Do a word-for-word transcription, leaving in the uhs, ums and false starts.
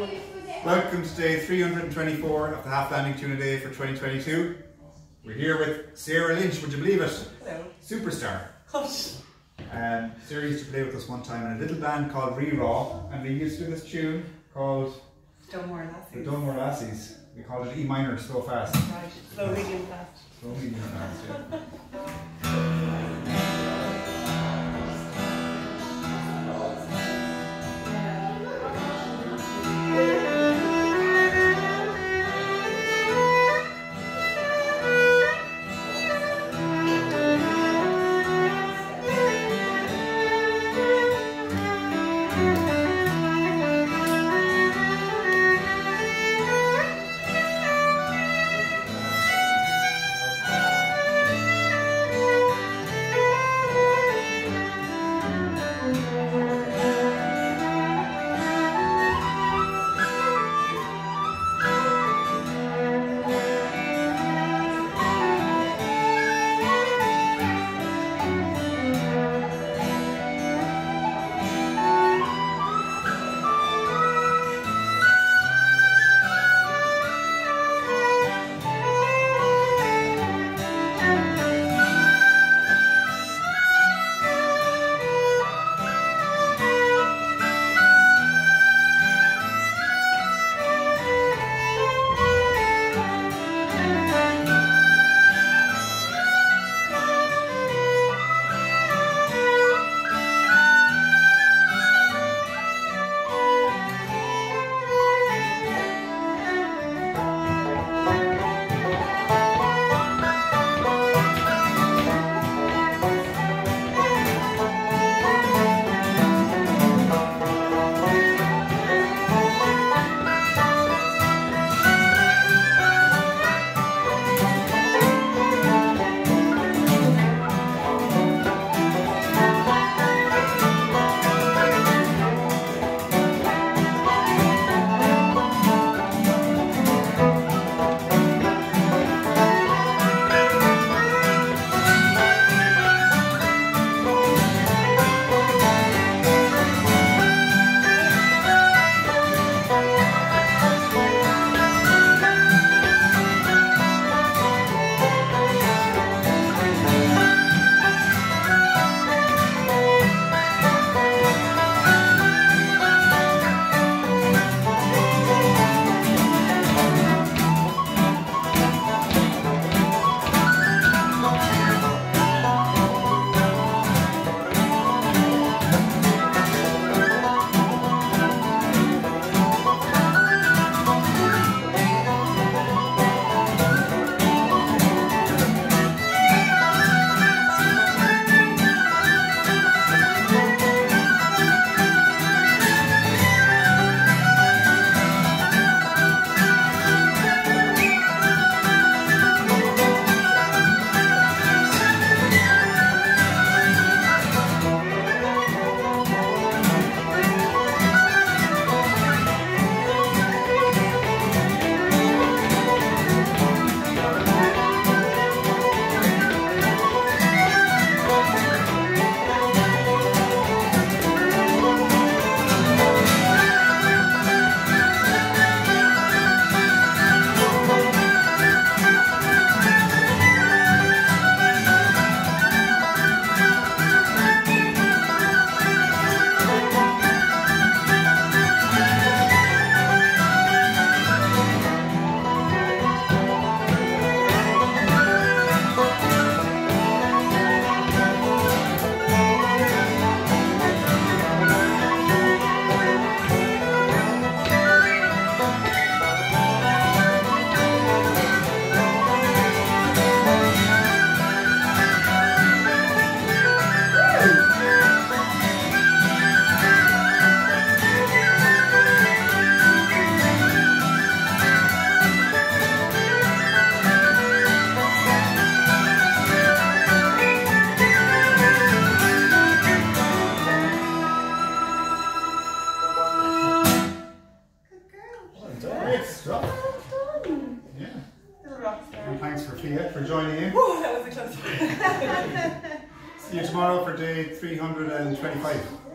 Welcome to day three hundred twenty-four of the Half Landing Tuna Day for twenty twenty-two. We're here with Sarah Lynch, would you believe it? Hello. Superstar. Gosh. Um, Sarah used to play with us one time in a little band called Re-Raw, and we used to do this tune called Dunmore Lassies. The Dunmore Lassies. We called it E minor, slow fast. Right, slow, medium, fast. Slow, medium, fast, yeah. For joining in. Woo, that was a close one. See you tomorrow for day three hundred twenty-five.